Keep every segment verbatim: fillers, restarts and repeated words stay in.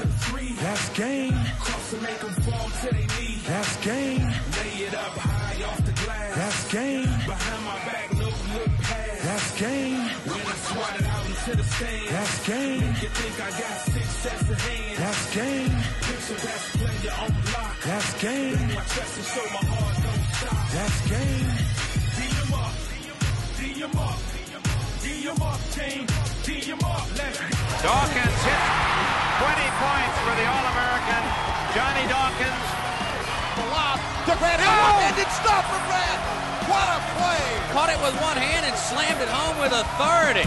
That's game. Cross and make them fall to their knees. That's game. Lay it up high off the glass. That's game. Behind my back, no look past. That's game. When I swat it out into the stand. That's game. You think I got six sets of hands. That's game. Picture best player on block. That's game. My chest and show my heart don't stop. That's game. D em up. D em up. D em up, team. D em up. Let's go. Dawkins hit twenty points for the All-American. Johnny Dawkins. The lob to Grant. Oh! One-handed stop for Grant. What a play. Caught it with one hand and slammed it home with authority.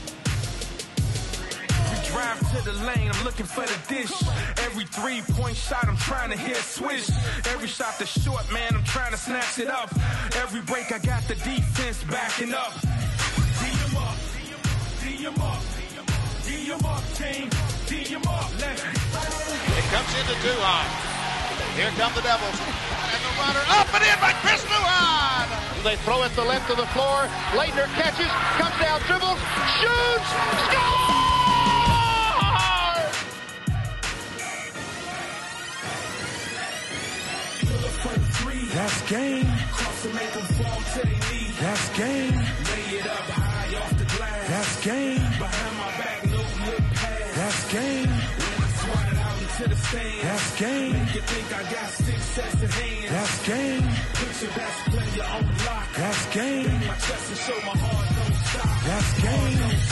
We drive to the lane, I'm looking for the dish. Every three-point shot, I'm trying to hit swish. Every shot that's short, man, I'm trying to snatch it up. Every break, I got the defense backing up. D em up. D em up. D em up, team. D em up. Let's go. It comes into Duhon. Here come the Devils. And the runner up and in by Chris Duhon. They throw it the length of the floor. Leitner catches, comes down, dribbles, shoots, scores! That's game. Cross and make them fall to their knees. That's game. Lay it up high off the glass. That's game. Behind my back, no look past. That's game. When I swat it out into the stand. That's game. You think I got six sets of hands. That's game. Picture best player on block. That's game. My chest and show my heart don't stop. That's game.